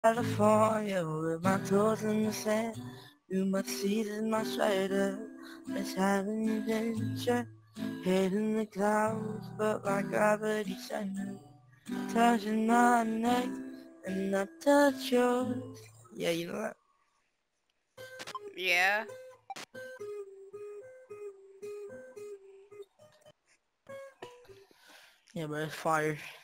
California with my toes in the sand. You must see this my sweater. Let's have an adventure. Head in the clouds, but my gravity center. Touching my neck and I touch yours. Yeah, you know that? Yeah. Yeah, but it's fire.